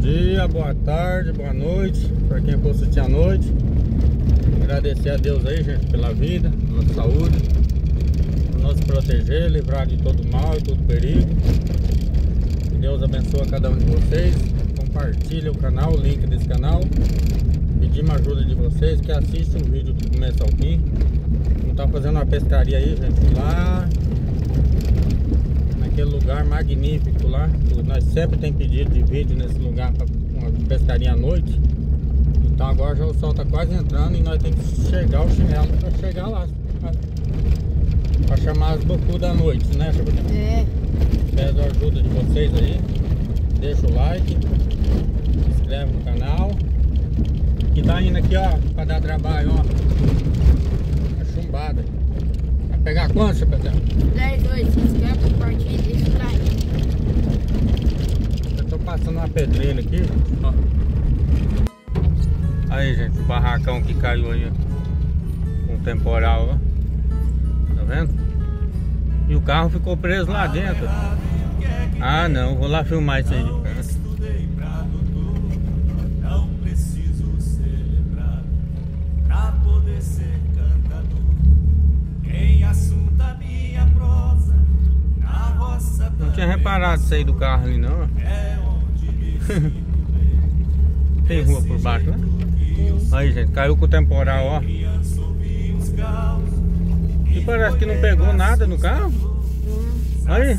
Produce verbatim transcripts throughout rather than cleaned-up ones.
dia, boa tarde, boa noite, para quem for assistir à noite. Agradecer a Deus aí, gente, pela vida, pela saúde, por nos proteger, livrar de todo mal e todo perigo. Que Deus abençoe a cada um de vocês. Compartilhe o canal, o link desse canal. Pedimos a ajuda de vocês que assistem o vídeo do começo ao fim. Vamos estar fazendo uma pescaria aí, gente, lá naquele lugar magnífico lá. Nós sempre tem pedido de vídeo nesse lugar para uma pescaria à noite. Então agora já o sol tá quase entrando e nós temos que chegar o chinelo para chegar lá, para chamar as bocudas da noite, né, Chabutinho? É. Peço a ajuda de vocês aí. Deixa o like, se inscreve no canal. Que tá indo aqui, ó, para dar trabalho, ó. A chumbada. Vai pegar quanto, Chabutinho? dez, dois, se inscreve, compartilha e deixa o like. Eu tô passando uma pedreira aqui, ó. Aí, gente, o barracão que caiu aí com o temporal, ó. Tá vendo? E o carro ficou preso lá dentro. Ah, não, vou lá filmar isso aí de perto. Não tinha reparado isso aí do carro ali, não. Tem rua por baixo, né? Aí, gente, caiu com o temporal, ó. E parece que não pegou nada no carro. Aí.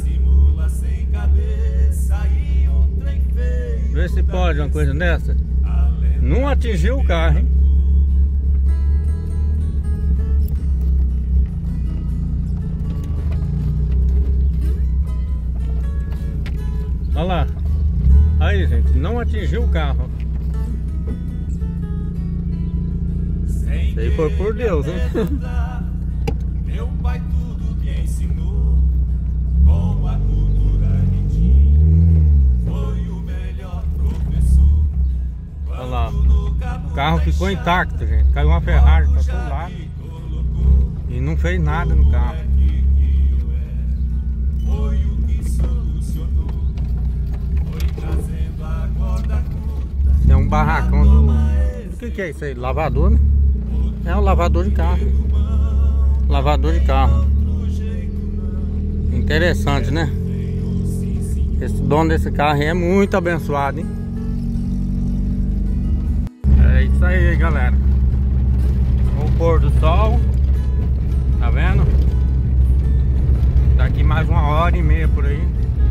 Vê se pode uma coisa dessa. Não atingiu o carro, hein? Olha lá. Aí, gente, não atingiu o carro. Isso aí foi por Deus, hein? Meu pai tudo me ensinou, com a cultura que foi o melhor professor. Olha lá. O carro ficou intacto, gente. Caiu uma Ferrari pra todo lado e não fez nada no carro. Foi o que solucionou, foi trazendo a corda curta. É um barracão do... O que que é isso aí? Lavador, né? É um lavador de carro. Lavador de carro. Interessante, né? Esse dono desse carro aí é muito abençoado, hein? É isso aí, galera. O pôr do sol. Tá vendo? Daqui mais uma hora e meia por aí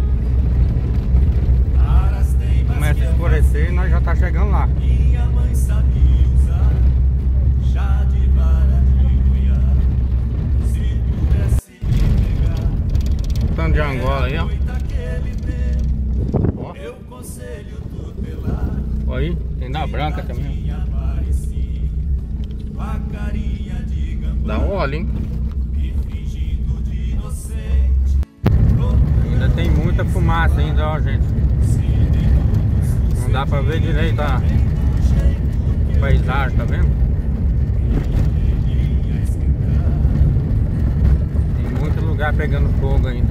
começa a escurecer e nós já tá chegando lá. Minha mãe sabia usar chá de vara de cunhar. Se pudesse me pegar, Tanto de Angola aí, ó. Ó. meu conselho tutelar. Ó aí, tem da branca também. Com a carinha de gambá Dá óleo, hein? e fingindo de inocente. Ainda tem muita fumaça ainda, ó, gente. Não dá pra ver direito a paisagem, tá vendo? Tem muito lugar pegando fogo ainda.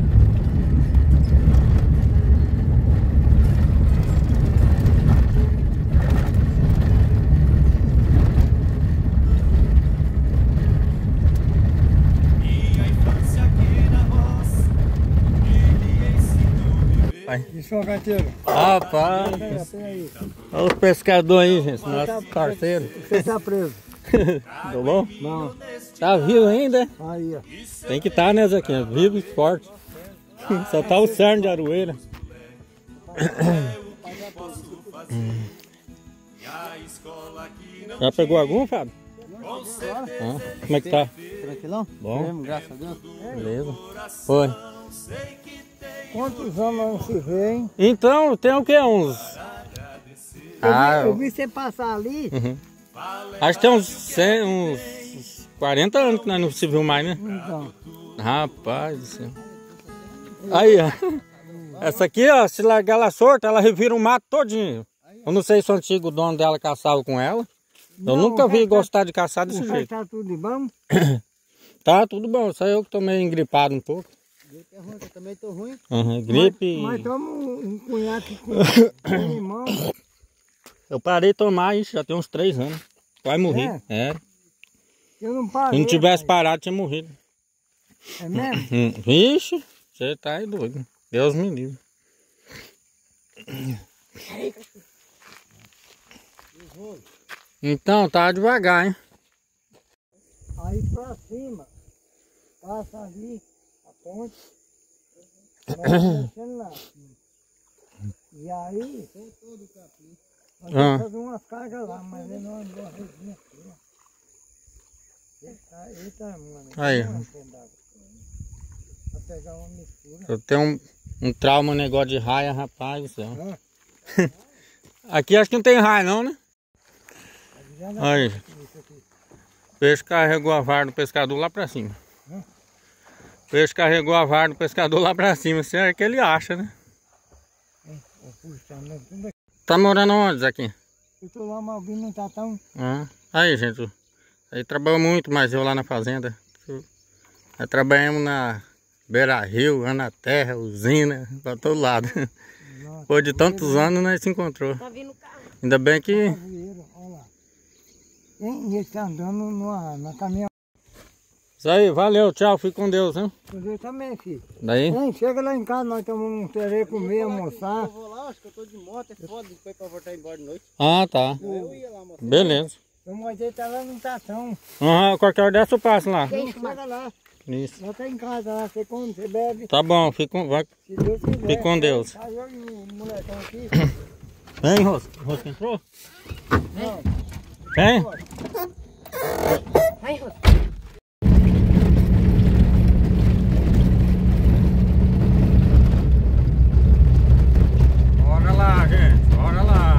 Minha infância aqui na roça me ensinou a viver. Vai. E sorveteiro? Rapaz, Aí. olha os pescadores aí, gente, nossos parceiros. Você tá preso? Tá bom? Não. Tá vivo ainda? Aí, ó. Tem que estar, tá, né, Zequinha? Vivo e forte. Só tá o cerne de aroeira. Já pegou algum, Fábio? Ah, como é que tá? Tranquilão? Bom. Mesmo, graças a Deus. Beleza. Foi. Quantos anos não se vê, hein? Então, tem o que? Uns... Eu, Ah, vi, eu vi você passar ali. uhum. Acho que tem uns, cem, uns quarenta anos que nós não se viu mais, né? Então. Rapaz do céu. Aí, ó. Essa aqui, ó, se largar ela solta, ela revira o mato todinho. Eu não sei se o antigo dono dela caçava com ela. Eu Não, nunca vi tá- gostar de caçar desse O jeito. resto tá tudo de bom? Tá, tudo bom. Só eu que tô meio engripado um pouco. Gripe é ruim, eu também tô ruim. Uhum, gripe. Mas, mas toma um, um cunhaque com, com limão. Eu parei de tomar isso, já tem uns três anos. Quase morri. É? É. Eu não Se parei. não tivesse pai. parado, tinha morrido. É mesmo? Hum, Vixe, você tá aí doido. Deus me livre. Então, tá devagar, hein? Aí pra cima, passa ali a ponte, vai descendo lá. E aí, nós Ah. vamos fazer umas cargas lá, mas ele não andou a resinha aqui, ó. Eita, eita, mano. Aí. Uma pendada. Pra pegar uma mistura. Eu tenho um, um trauma, um negócio de raia, rapaz do céu. Ah, Aqui acho que não tem raia não, né? já dá Aí, isso aqui. o peixe carregou a vara do pescador lá pra cima. Hã? O peixe carregou a vara do pescador lá pra cima, assim é que ele acha, né? Hein, ó, puxa, né, tudo aqui. Tá morando onde, Zequinha? Eu tô lá, mas o bicho não tá tão... Ah, aí, gente, aí trabalhou muito, mas eu lá na fazenda. Nós trabalhamos na beira-rio, na terra, usina, pra todo lado. Nossa, Depois de tantos anos, nós se encontrou. Tá vindo o carro. Ainda bem que... Cajueiro, olha lá. Hein, e ele tá andando numa, na caminhão. Isso aí, valeu, tchau, fique com Deus, hein? Você também, filho. Daí? Hein, chega lá em casa, nós tomamos um terê, comer, almoçar. Eu vou lá, acho que eu tô de moto, é foda depois pra voltar embora de noite. Ah, tá. Eu ia lá, moço. Beleza. Eu mostrei tá lá no tatão. Aham, qualquer hora dessa eu passo lá. Não, chega lá. Isso. Já tá em casa lá, você come, você bebe. Tá bom, fique com, vai. Se Deus quiser. Fique com Deus. Tá eu e o molecão aqui. Vem, Rosca. Rosca entrou? Não, Vem. Vai, Rô. Bora lá, gente. Bora lá.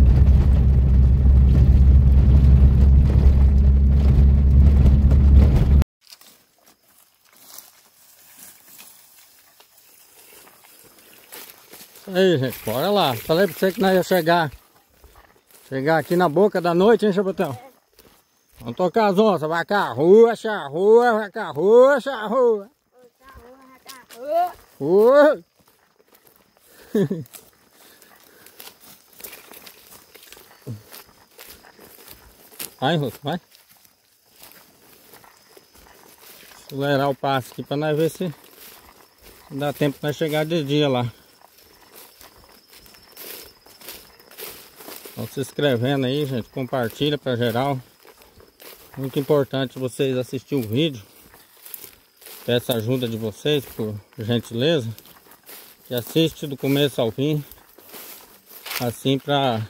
Aí, gente, bora lá. Falei pra você que nós ia chegar. Chegar aqui na boca da noite, hein, Chabotão? Vamos tocar as onças. Vai cá, rua, charrua, vai cá, rua, charrua. Rua. Vai, Russo, vai. Acelerar o passo aqui pra nós ver se dá tempo pra chegar de dia lá. Estão se inscrevendo aí, gente. Compartilha pra geral. Muito importante vocês assistirem o vídeo. Peço a ajuda de vocês, por gentileza. Que assiste do começo ao fim. Assim pra...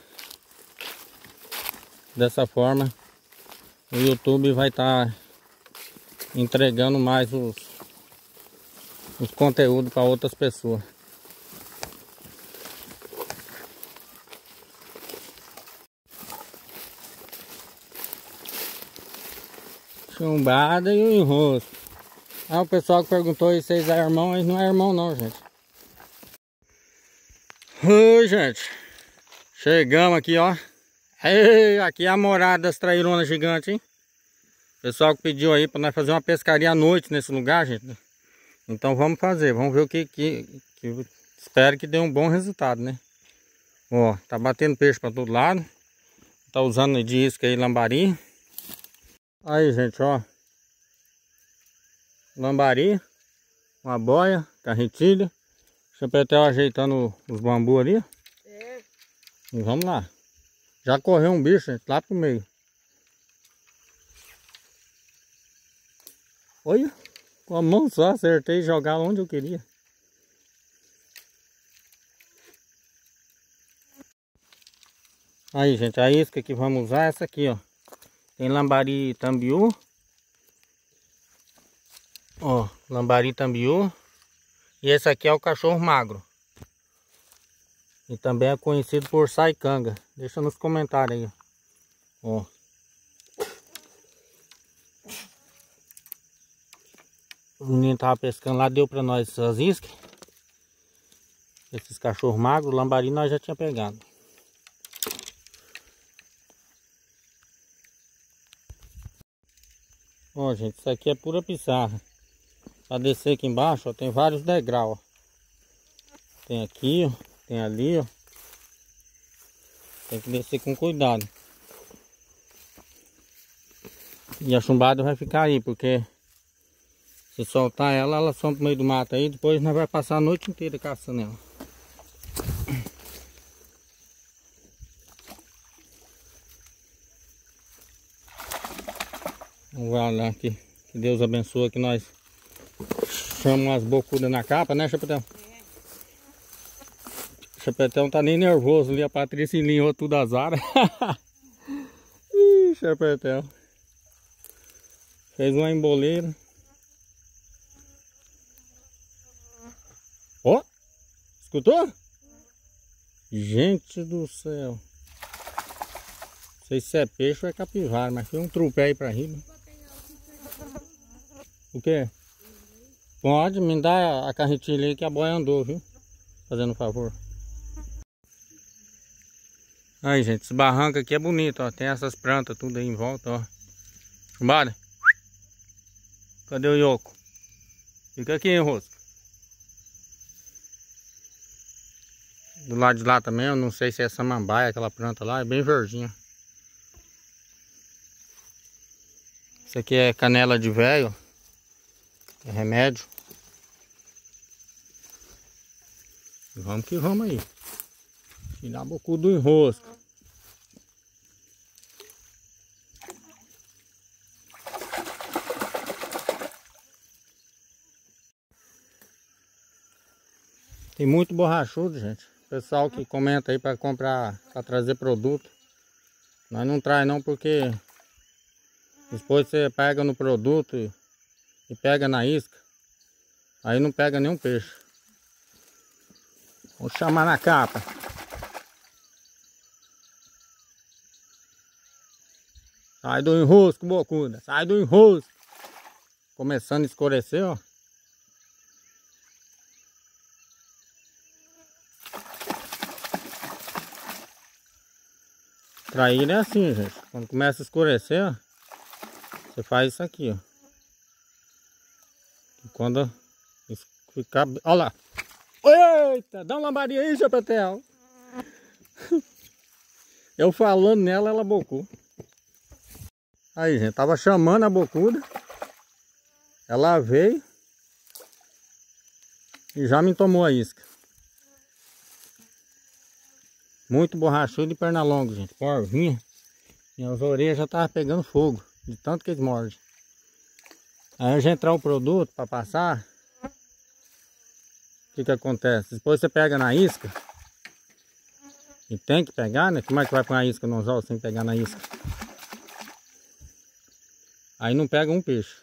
Dessa forma o YouTube vai estar tá entregando mais os, os conteúdos para outras pessoas. Chumbada e o enrosco. Ah, o pessoal que perguntou se vocês é irmão, mas não é irmão não, gente. Oi, gente. Chegamos aqui, ó. Ei, aqui é a morada das traironas gigantes, hein? Pessoal que pediu aí para nós fazer uma pescaria à noite nesse lugar, gente. Então vamos fazer, vamos ver o que, que, que espero que dê um bom resultado, né? Ó, tá batendo peixe para todo lado. Tá usando de isca aí lambari. Aí, gente, ó. Lambari, uma boia, carretilha. Deixa eu até ajeitando os bambus ali. É. E vamos lá. Já correu um bicho, gente, lá pro meio. Olha, com a mão só acertei e jogar onde eu queria. Aí, gente, a isca que vamos usar é essa aqui, ó. Tem lambari tambiú. Ó, lambari tambiú. E esse aqui é o cachorro magro. E também é conhecido por saicanga. Deixa nos comentários aí. Ó. O menino tava pescando lá, deu pra nós essas iscas. Esses cachorros magros, lambari nós já tinha pegado. Ó, gente, isso aqui é pura pissarra. Pra descer aqui embaixo, ó, tem vários degraus. Ó. Tem aqui, ó. Tem ali, ó. Tem que descer com cuidado. E a chumbada vai ficar aí, porque se soltar ela, ela some pro meio do mato aí. Depois nós vamos passar a noite inteira caçando ela. Vamos lá aqui. Que Deus abençoe que nós chamamos umas bocudas na capa, né, Chapetão? O Chapetão tá nem nervoso ali, a Patrícia alinhou tudo as varas. Ih, Chapetão. Fez uma emboleira. Ó, oh, escutou? Gente do céu. Não sei se é peixe ou é capivara, mas foi um trupé aí pra riba. O quê? Pode, me dá a carretilha aí que a boia andou, viu? Fazendo um favor. Aí, gente, esse barranco aqui é bonito, ó. Tem essas plantas tudo aí em volta, ó. Chumbada. Cadê o Yoko? Fica aqui, hein, Rosca. Do lado de lá também, eu não sei se é samambaia, aquela planta lá, é bem verdinha. Isso aqui é canela de velho. É remédio. E vamos que vamos aí. Tirar a boca do enrosco. Tem muito borrachudo, gente. Pessoal que comenta aí para comprar, para trazer produto. Nós não traz não, porque depois você pega no produto e, e pega na isca. Aí não pega nenhum peixe. Vou chamar na capa. Sai do enrosco, bocuda. Sai do enrosco. Começando a escurecer, ó. Traíra é assim, gente. Quando começa a escurecer, ó, você faz isso aqui, ó. E quando ficar... Olha lá. Eita, dá uma lambaria aí, Chapetel. Eu falando nela, ela bocou. Aí, gente, tava chamando a bocuda. Ela veio e já me tomou a isca. Muito borrachudo e perna longa, gente. Porvinha. Minhas orelhas já estavam pegando fogo, de tanto que eles mordem. Aí a gente entrar o produto para passar. O que que acontece? Depois você pega na isca. E tem que pegar, né? Como é que vai pôr a isca no anzol sem pegar na isca? Aí não pega um peixe.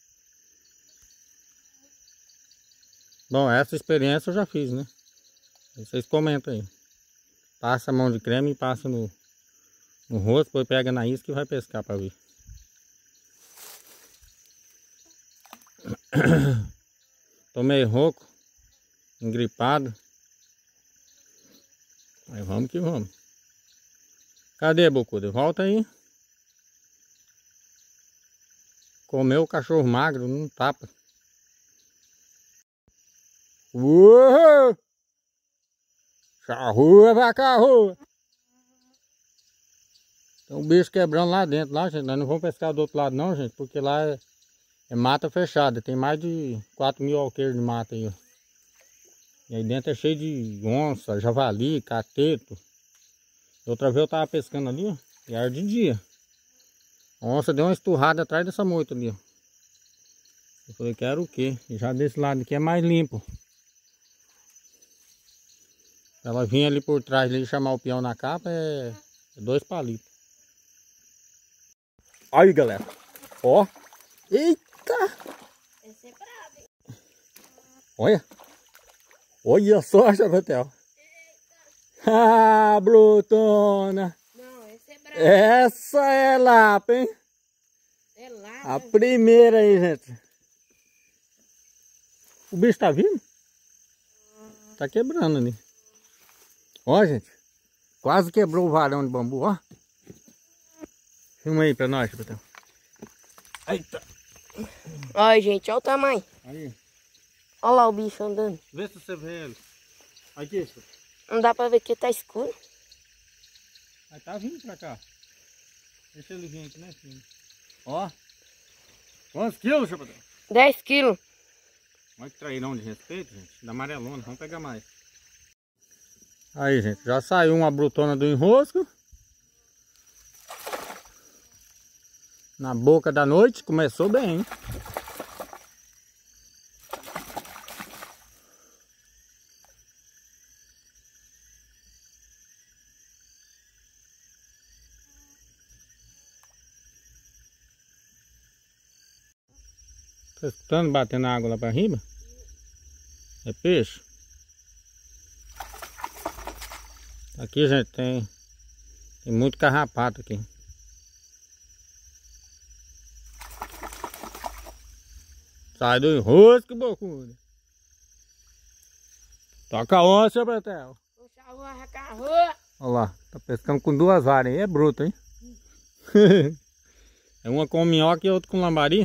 Bom, essa experiência eu já fiz, né? Vocês comentam aí. Passa a mão de creme e passa no, no rosto, depois pega na isca e vai pescar para ver. Tô meio rouco, engripado. Aí vamos que vamos. Cadê, bocuda? Volta aí. Comeu o cachorro magro, não tapa. Uou! Charrua, vaca rua. Tem um bicho quebrando lá dentro, lá, gente. Nós não vamos pescar do outro lado não, gente, porque lá é, é mata fechada. Tem mais de quatro mil alqueires de mata aí, ó. E aí dentro é cheio de onça, javali, cateto. Outra vez eu tava pescando ali, ó, e era de dia. A onça deu uma esturrada atrás dessa moita ali, ó. Eu falei, quero o quê? E já desse lado aqui é mais limpo. Ela vinha ali por trás ali chamar o peão na capa, é, é dois palitos. Aí, galera. Ó. Eita! Esse é brabo, hein? Olha. Olha só, Chapetel. Ah, brutona. Não, esse é brabo. Essa é lapa, hein? É lá. A primeira aí, gente. O bicho tá vindo? Tá quebrando ali. Ó, gente. Quase quebrou o varão de bambu, ó. Filma aí pra nós, Chapetão. Eita. Olha, gente, olha o tamanho. Aí. Olha lá o bicho andando. Vê se você vê ele. Aqui, Chapetão. Não dá pra ver que tá escuro. Aí tá vindo pra cá. Deixa ele vir aqui, né, filho? Ó. Quantos quilos, Chapadão? dez quilos. Olha que trairão de respeito, gente. Da amarelona, vamos pegar mais. Aí, gente, já saiu uma brutona do enrosco. Na boca da noite, começou bem, hein? Tá escutando batendo água lá pra riba? É peixe? Aqui, gente, tem, tem muito carrapato aqui. Sai do enrosco, bocuda. Toca a onça, seu Betel. Olha lá, tá pescando com duas varas aí, é bruto, hein? É uma com minhoca e outra com lambari.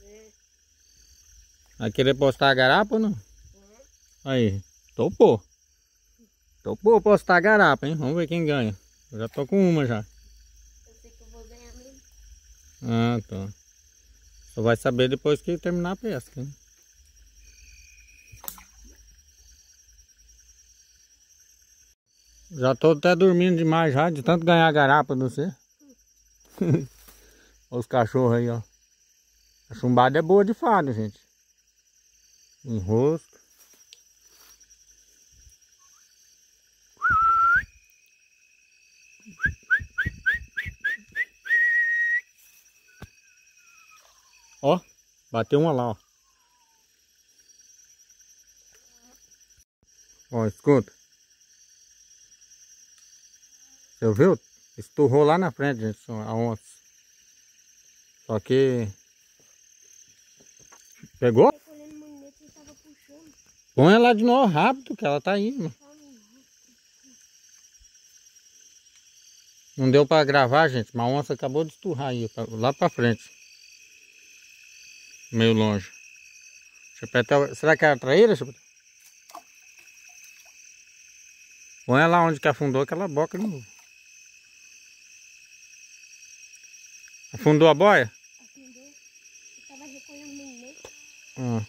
Vai querer postar a garapa ou não? Aí, topou. Topou postar a garapa, hein? Vamos ver quem ganha. Eu já tô com uma já. Eu sei que eu vou ganhar mesmo. Ah, tá. Só vai saber depois que terminar a pesca, hein? Já tô até dormindo demais já, de tanto ganhar a garapa, não sei. Olha os cachorros aí, ó. A chumbada é boa de fado, gente. Enrosco. Ó, bateu uma lá, ó. Ó, escuta. Você ouviu? Esturrou lá na frente, gente, a onça. Só que... Pegou? Põe ela de novo rápido, que ela tá indo. Não deu pra gravar, gente, mas a onça acabou de esturrar aí, lá pra frente. Meio longe. Chapetel, será que era traíra, Chapetel? Põe ela onde que afundou, que ela boca de novo. Afundou a boia? Afundou. Eu tava recolhendo no meio. Ah.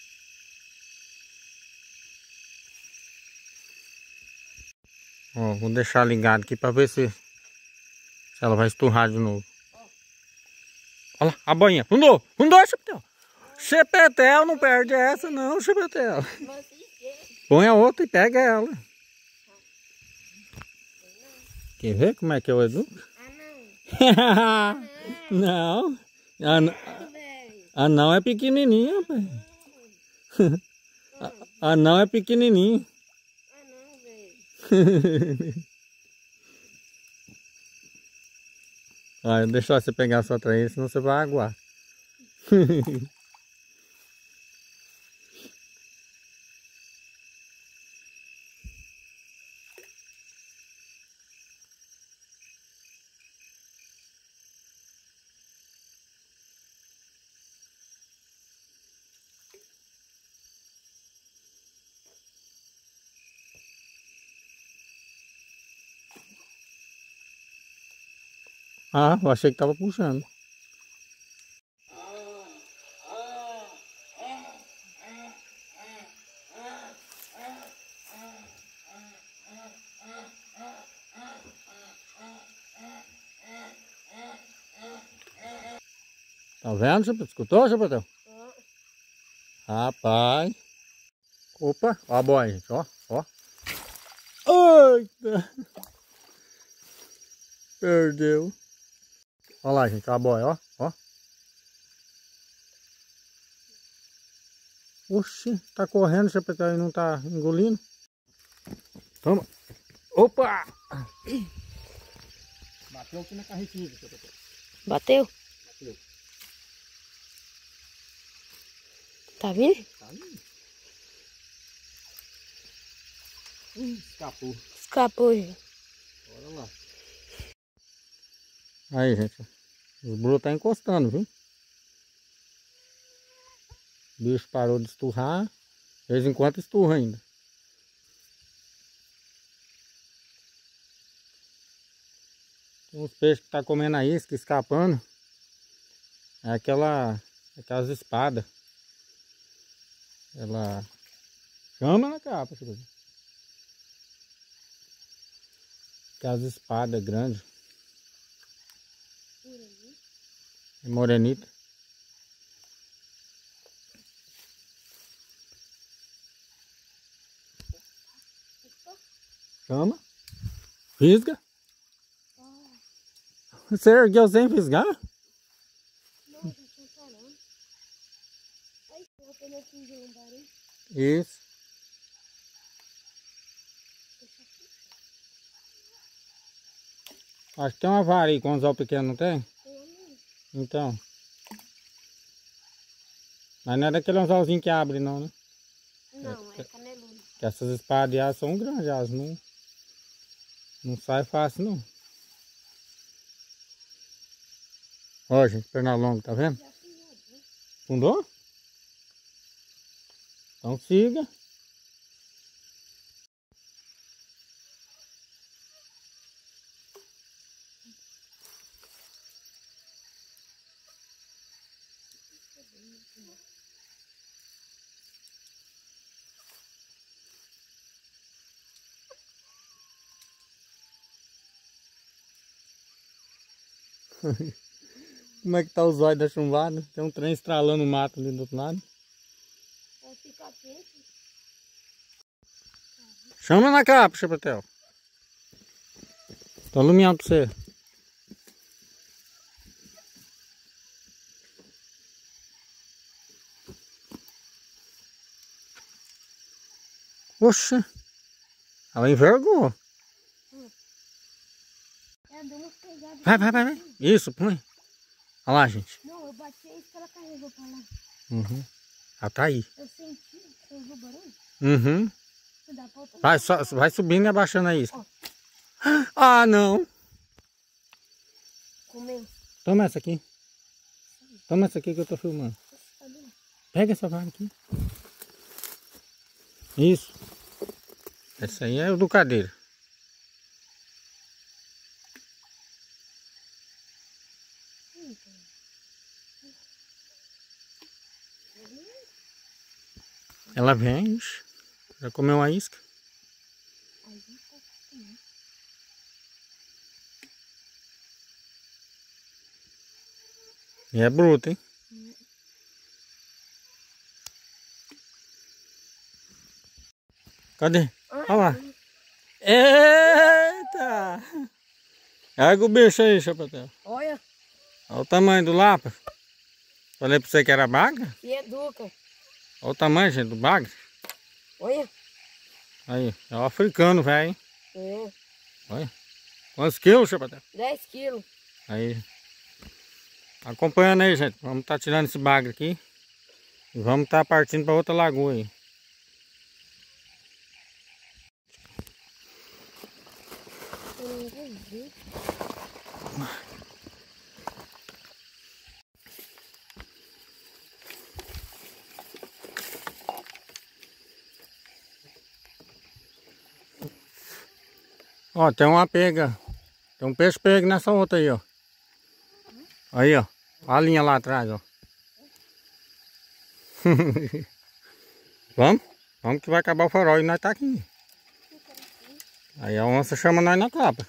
Ó, vou deixar ligado aqui pra ver se, se ela vai esturrar de novo. Olha lá, a boinha. Fundou! Fundou, Chapetel! Chapetel, não perde essa não, Chapetel. Põe a outra e pega ela. Quer ver como é que eu educo? Ah, não. Não. Ah, não. Ah, não é pequenininho, pai. Ah, não é pequenininho. Ah, não, velho. Olha, deixa você pegar a sua traíra, senão você vai aguar. Ah, eu achei que tava puxando. Tá vendo, Chapetel? Escutou, Chapetel? Rapaz. Opa, ó a boia, gente, ó, ó. Eita! Perdeu. Olha lá, gente, ó a boia, ó, ó. Oxi, tá correndo, Chapetel, e não tá engolindo. Toma. Opa! Bateu aqui na carretinha, Chapetel. Bateu? Bateu. Tá vindo? Tá vindo. Hum, escapou. Escapou, gente. Bora lá. Aí, gente. O broto tá encostando, viu? O bicho parou de esturrar. De vez em quando esturra ainda. Uns peixes que tá comendo a isca, escapando. É aquela... Aquelas espadas. Ela... Chama na capa. Aquelas espadas grandes. É morenita. Chama. Fisga. Você ergueu sem fisgar? Não, gente, não tá não. Aí, eu tenho aqui de um barulho. Isso. Acho que tem uma vara aí com anzol pequeno, não tem? Tem. Então. Mas não é daquele anzolzinho que abre não, né? Não, é caneludo. Que essas espadas de aço são grandes, elas não, não sai fácil não. Ó, gente, perna longa, tá vendo? Fundou? Então siga. Como é que tá os olhos da chumbada? Tem um trem estralando o mato ali do outro lado. Vai ficar quente. Chama na capa, Chapatel. Tô iluminando pra você. Oxa. Ela envergou. É, deu uma pegada. Vai, vai, vai, vai. Isso, põe. Olha lá, gente. Não, eu bati isso que ela carregou pra lá. Uhum. Ela tá aí. Eu senti, você ouviu o barulho? Uhum. Dá pra outra. Vai, só, vai subindo e abaixando a isca. Ah, não. Comeu. Toma essa aqui. Toma essa aqui que eu tô filmando. Pega essa vara aqui. Isso. Essa aí é o do cadeiro. Ela vem, já comeu uma isca. E é bruta, hein? Cadê? Olha lá. Eita! Erga o bicho aí, Chapatel. Olha. Olha o tamanho do lapa. Falei pra você que era bagra. E educa. Olha o tamanho, gente, do bagre. Olha. Aí, é o africano, velho. É. Olha. Quantos quilos, Chapatel? dez quilos. Aí. Acompanhando aí, gente. Vamos estar tá tirando esse bagre aqui. E vamos estar tá partindo para outra lagoa aí. Ó, tem uma pega. Tem um peixe pego nessa outra aí, ó. Aí, ó. Olha a linha lá atrás, ó. Vamos? Vamos que vai acabar o farol e nós tá aqui. Aí a onça chama nós na capa.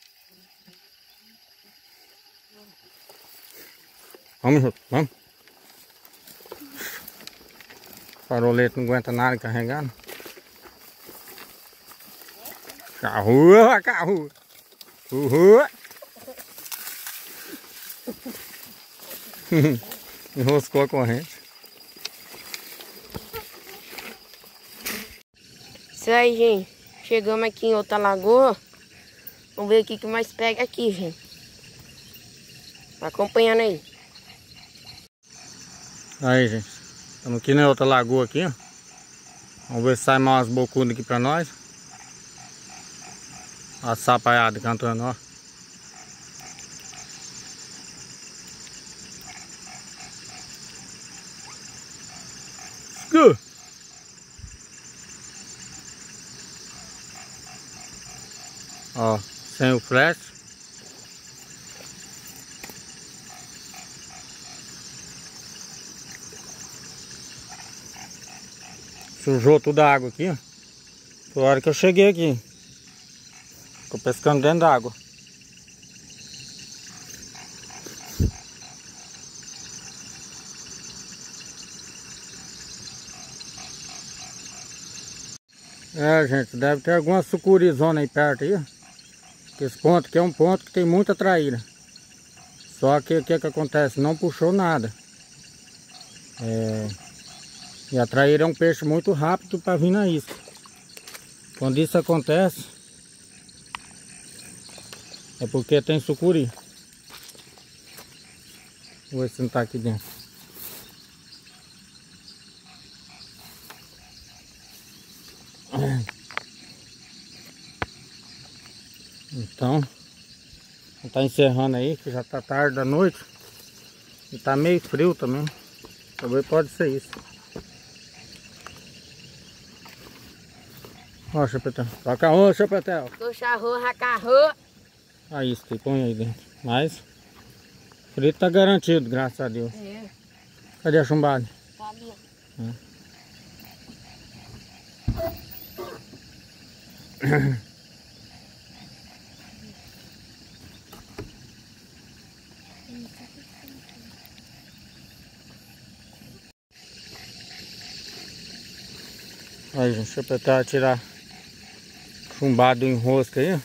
Vamos junto, vamos. O farolete não aguenta nada carregando. Carrua, carrua. Uhul. Enroscou a corrente. Isso aí, gente. Chegamos aqui em outra lagoa. Vamos ver o que mais pega aqui, gente. Acompanhando aí. Aí, gente. Estamos aqui na outra lagoa aqui, ó. Vamos ver se sai mais umas bocudas aqui pra nós. A sapaiada cantando, ó. Go! Ó, sem o flash. Sujou toda a água aqui, ó. Foi a hora que eu cheguei aqui. Tô pescando dentro da água. É, gente, deve ter alguma sucurizona aí perto aí, ó. Esse ponto aqui é um ponto que tem muita traíra. Só que o que que acontece? Não puxou nada. É... E a traíra é um peixe muito rápido para vir na isca. Quando isso acontece, é porque tem sucuri. Vou ver se não tá aqui dentro. Então, tá encerrando aí, que já tá tarde da noite. E tá meio frio também. Talvez pode ser isso. Ó, Chapetel. Toca a Chapetel. Puxa-rô, racarrô. Ah, isso que põe aí dentro. Mas, frito tá garantido, graças a Deus. É. Cadê a chumbada? Tá ali. É. Aí, gente, deixa eu apertar, tirar chumbado do enrosco aí.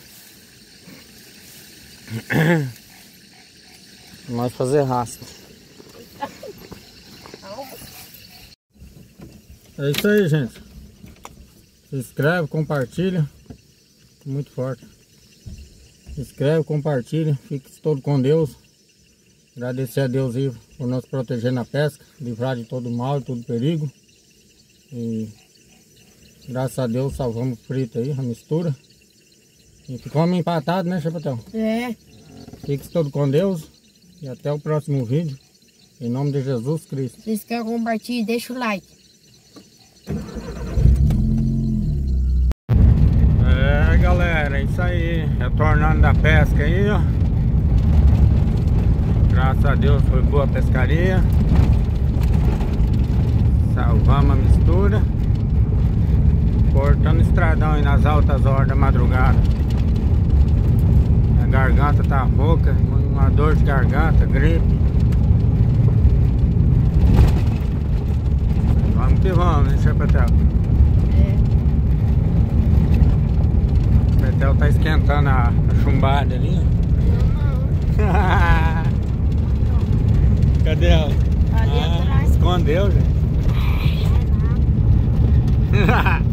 Mas fazer rasca. É isso aí, gente. Se inscreve, compartilha. Muito forte. Se inscreve, compartilha. Fique todo com Deus. Agradecer a Deus aí por nos proteger na pesca, livrar de todo mal e todo perigo. E graças a Deus salvamos o frito aí, a mistura. E ficamos empatados, né, Chapetel? É. Fique todo com Deus. E até o próximo vídeo. Em nome de Jesus Cristo. Se inscreve, compartilha e deixa o like. É, galera, é isso aí. Retornando da pesca aí, ó. Graças a Deus foi boa a pescaria. Salvamos a mistura. Cortando estradão aí nas altas horas da madrugada. A garganta tá rouca, uma dor de garganta, gripe. Vamos que vamos, né, Chapetel? É. O Chapetel tá esquentando a, a chumbada ali. Cadê ela? Ali Ah, atrás. escondeu, gente.